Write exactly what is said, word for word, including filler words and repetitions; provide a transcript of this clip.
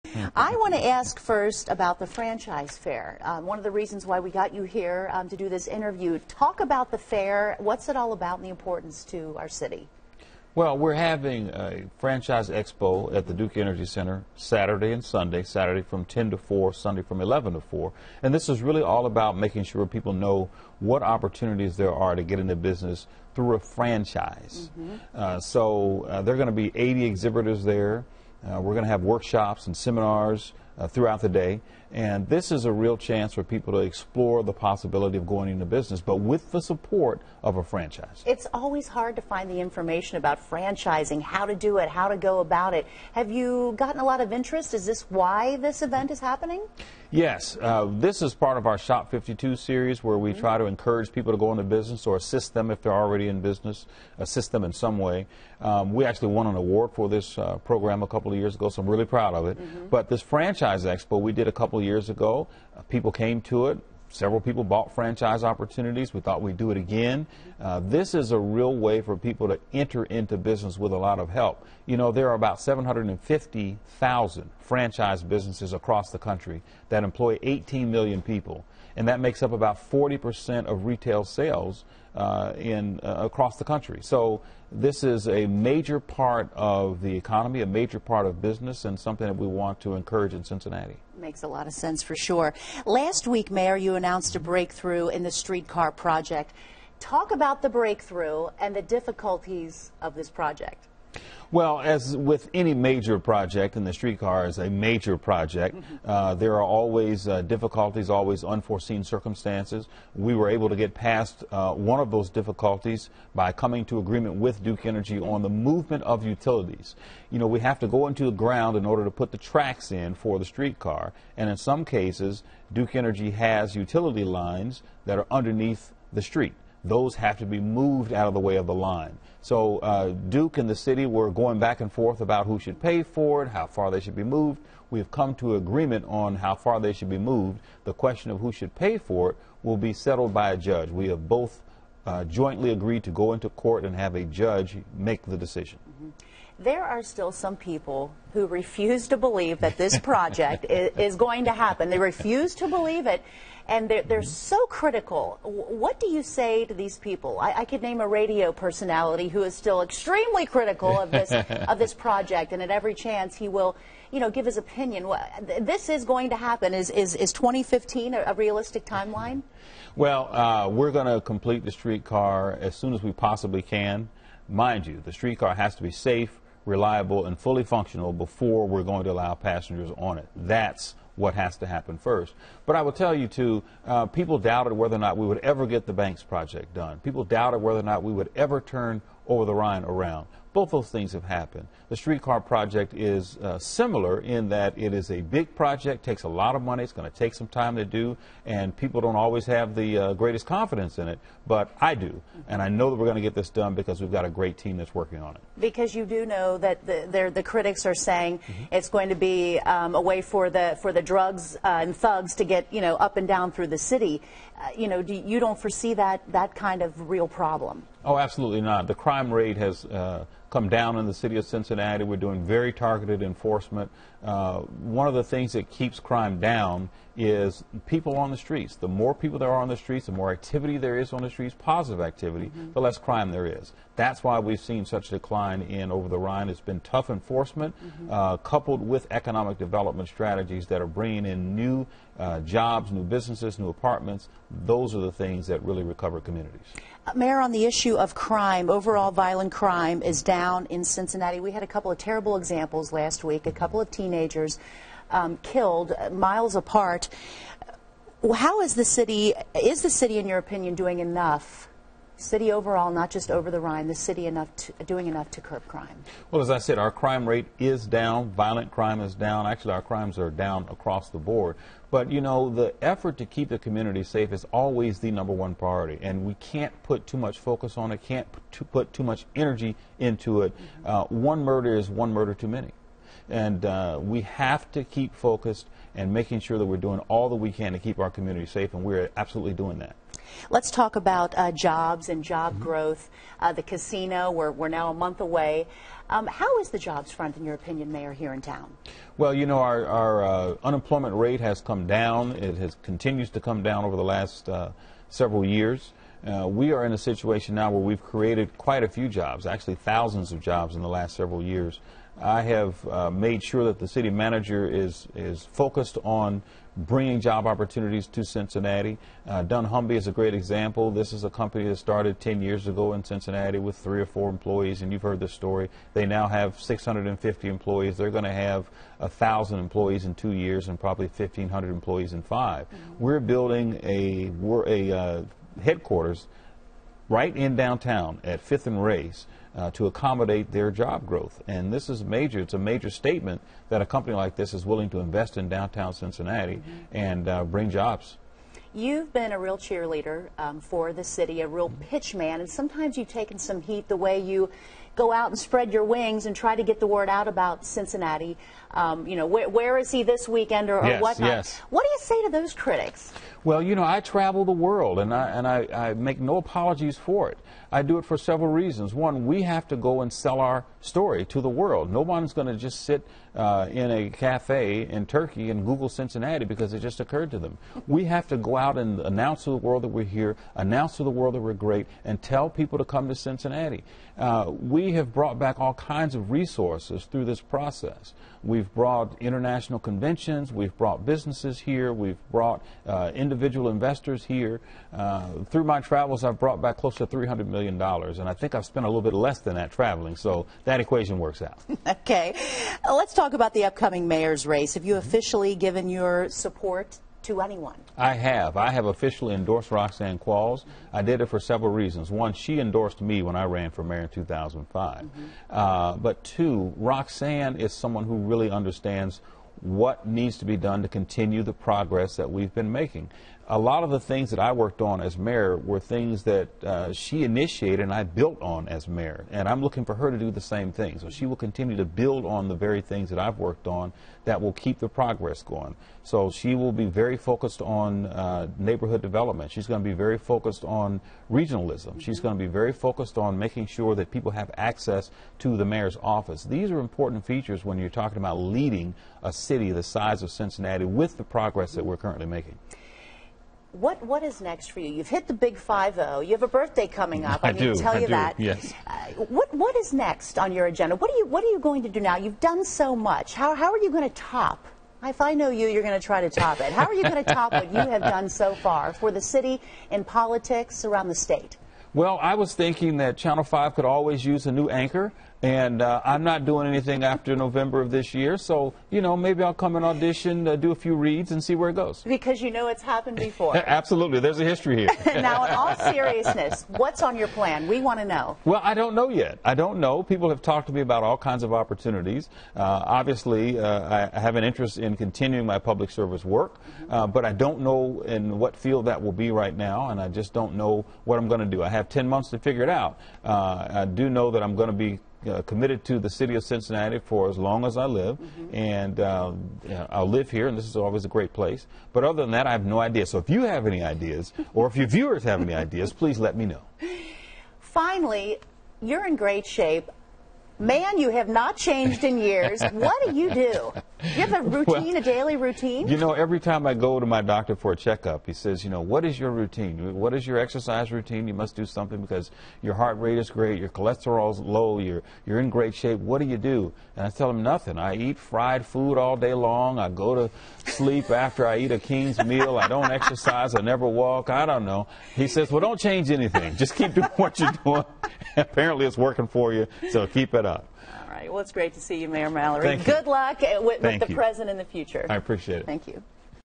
I want to ask first about the franchise fair. Um, one of the reasons why we got you here um, to do this interview. Talk about the fair. What's it all about and the importance to our city? Well, we're having a franchise expo at the Duke Energy Center Saturday and Sunday, Saturday from ten to four, Sunday from eleven to four. And this is really all about making sure people know what opportunities there are to get into business through a franchise. Mm-hmm. uh, so uh, there are going to be eighty exhibitors there. Uh, we're going to have workshops and seminars uh, throughout the day. And this is a real chance for people to explore the possibility of going into business, but with the support of a franchise. It's always hard to find the information about franchising, how to do it, how to go about it. Have you gotten a lot of interest? Is this why this event is happening? Yes. Uh, this is part of our Shop fifty-two series, where we mm-hmm. try to encourage people to go into business or assist them if they're already in business, assist them in some way. Um, we actually won an award for this uh, program a couple of years ago, so I'm really proud of it. Mm-hmm. But this Franchise Expo we did a couple of years ago. Uh, people came to it. Several people bought franchise opportunities. We thought we'd do it again. Uh, this is a real way for people to enter into business with a lot of help. You know, there are about seven hundred fifty thousand franchise businesses across the country that employ eighteen million people, and that makes up about forty percent of retail sales uh, in uh, across the country. So this is a major part of the economy, a major part of business, and something that we want to encourage in Cincinnati. Makes a lot of sense for sure. Last week, Mayor, you announced a breakthrough in the streetcar project. Talk about the breakthrough and the difficulties of this project. Well, as with any major project, and the streetcar is a major project, uh, there are always uh, difficulties, always unforeseen circumstances. We were able to get past uh, one of those difficulties by coming to agreement with Duke Energy on the movement of utilities. You know, we have to go into the ground in order to put the tracks in for the streetcar, and in some cases, Duke Energy has utility lines that are underneath the street. Those have to be moved out of the way of the line. So uh, Duke and the city were going back and forth about who should pay for it, how far they should be moved. We've come to agreement on how far they should be moved. The question of who should pay for it will be settled by a judge. We have both uh, jointly agreed to go into court and have a judge make the decision. Mm-hmm. There are still some people who refuse to believe that this project is, is going to happen. They refuse to believe it, and they're, they're so critical. What do you say to these people? I, I could name a radio personality who is still extremely critical of this of this project, and at every chance he will, you know, give his opinion. This is going to happen. Is is, is twenty fifteen a, a realistic timeline? Well, uh, we're going to complete the streetcar as soon as we possibly can. Mind you, the streetcar has to be safe, reliable, and fully functional before we're going to allow passengers on it. That's what has to happen first. But I will tell you, too, uh, people doubted whether or not we would ever get the Banks project done. People doubted whether or not we would ever turn Over the Rhine around. Both those things have happened. The streetcar project is uh, similar in that it is a big project, takes a lot of money, it's going to take some time to do, and people don't always have the uh, greatest confidence in it, but I do. And I know that we're going to get this done because we've got a great team that's working on it. Because you do know that the, the critics are saying mm-hmm. it's going to be um, a way for the, for the drugs uh, and thugs to get, you know, up and down through the city. Uh, you know, do, you don't foresee that, that kind of real problem? Oh, absolutely not. The crime rate has uh, come down in the city of Cincinnati. We're doing very targeted enforcement. Uh, one of the things that keeps crime down is people on the streets. The more people there are on the streets, the more activity there is on the streets, positive activity, mm-hmm. the less crime there is. That's why we've seen such a decline in Over the Rhine. It's been tough enforcement, mm-hmm. uh, coupled with economic development strategies that are bringing in new uh, jobs, new businesses, new apartments. Those are the things that really recover communities. Uh, Mayor, on the issue of crime, overall violent crime is down in Cincinnati. We had a couple of terrible examples last week, a couple of teenagers um, killed uh, miles apart. How is the city, is the city, in your opinion, doing enough? City overall, not just Over the Rhine, the city enough to, doing enough to curb crime? Well, as I said, our crime rate is down. Violent crime is down. Actually, our crimes are down across the board. But, you know, the effort to keep the community safe is always the number one priority. And we can't put too much focus on it, can't put too, put too much energy into it. Mm-hmm. uh, one murder is one murder too many. and uh, we have to keep focused and making sure that we're doing all that we can to keep our community safe, and we're absolutely doing that. Let's talk about uh, jobs and job mm-hmm. growth. Uh, the casino, we're, we're now a month away. Um, how is the jobs front, in your opinion, Mayor, here in town? Well, you know, our, our uh, unemployment rate has come down. It has continues to come down over the last uh, several years. Uh, we are in a situation now where we've created quite a few jobs, actually thousands of jobs in the last several years. I have uh, made sure that the city manager is, is focused on bringing job opportunities to Cincinnati. Uh, Dunnhumby is a great example. This is a company that started ten years ago in Cincinnati with three or four employees, and you've heard this story. They now have six hundred fifty employees. They're going to have one thousand employees in two years and probably fifteen hundred employees in five. Mm-hmm. We're building a, a uh, headquarters right in downtown at Fifth and Race uh, to accommodate their job growth. And this is major. It's a major statement that a company like this is willing to invest in downtown Cincinnati mm-hmm. and uh, bring jobs. You've been a real cheerleader um, for the city, a real pitch man, and sometimes you've taken some heat the way you go out and spread your wings and try to get the word out about Cincinnati. Um, you know, wh where is he this weekend or, or yes, whatnot? Yes. What do you say to those critics? Well, you know, I travel the world, and I, and I, I make no apologies for it. I do it for several reasons. One, we have to go and sell our story to the world. No one's going to just sit uh, in a cafe in Turkey and Google Cincinnati because it just occurred to them. We have to go out and announce to the world that we're here, announce to the world that we're great, and tell people to come to Cincinnati. Uh, we have brought back all kinds of resources through this process. We've brought international conventions, we've brought businesses here, we've brought uh, individual investors here. Uh, through my travels, I've brought back close to three hundred million dollars, and I think I've spent a little bit less than that traveling, so that equation works out. Okay. Uh, let's talk about the upcoming mayor's race. Have you officially given your support to anyone? I have. I have officially endorsed Roxanne Qualls. I did it for several reasons. One, she endorsed me when I ran for mayor in two thousand five. Mm-hmm. uh, but two, Roxanne is someone who really understands what needs to be done to continue the progress that we've been making. A lot of the things that I worked on as mayor were things that uh, she initiated and I built on as mayor, and I'm looking for her to do the same thing. So she will continue to build on the very things that I've worked on that will keep the progress going. So she will be very focused on uh, neighborhood development. She's going to be very focused on regionalism. Mm-hmm. She's going to be very focused on making sure that people have access to the mayor's office. These are important features when you're talking about leading a city the size of Cincinnati with the progress that we're currently making. What what is next for you? You've hit the big five oh. You have a birthday coming up. I, I need do. to tell I you do, that. Yes. Uh, what what is next on your agenda? What are you what are you going to do now? You've done so much. How how are you going to top? If I know you, you're going to try to top it. How are you going to top what you have done so far for the city, in politics, around the state? Well, I was thinking that Channel five could always use a new anchor, and uh, I'm not doing anything after November of this year, so, you know, maybe I'll come and audition, uh, do a few reads, and see where it goes. Because you know it's happened before. Absolutely. There's a history here. Now, in all seriousness, what's on your plan? We want to know. Well, I don't know yet. I don't know. People have talked to me about all kinds of opportunities. Uh, obviously, uh, I have an interest in continuing my public service work, uh, but I don't know in what field that will be right now, and I just don't know what I'm going to do. I have ten months to figure it out. Uh, I do know that I'm going to be Uh, committed to the city of Cincinnati for as long as I live, mm-hmm. and uh, you know, I'll live here, and this is always a great place. But other than that, I have no idea. So if you have any ideas, or if your viewers have any ideas, please let me know. Finally, you're in great shape. Man, you have not changed in years. What do you do? You have a routine, well, a daily routine? You know, every time I go to my doctor for a checkup, he says, you know, what is your routine? What is your exercise routine? You must do something because your heart rate is great, your cholesterol's low, you're, you're in great shape. What do you do? And I tell him nothing. I eat fried food all day long. I go to sleep after I eat a King's meal. I don't exercise. I never walk. I don't know. He says, well, don't change anything. Just keep doing what you're doing. Apparently it's working for you, so keep it up. All right. Well, it's great to see you, Mayor Mallory. Thank you. Good luck with, with the you. present and the future. I appreciate it. Thank you.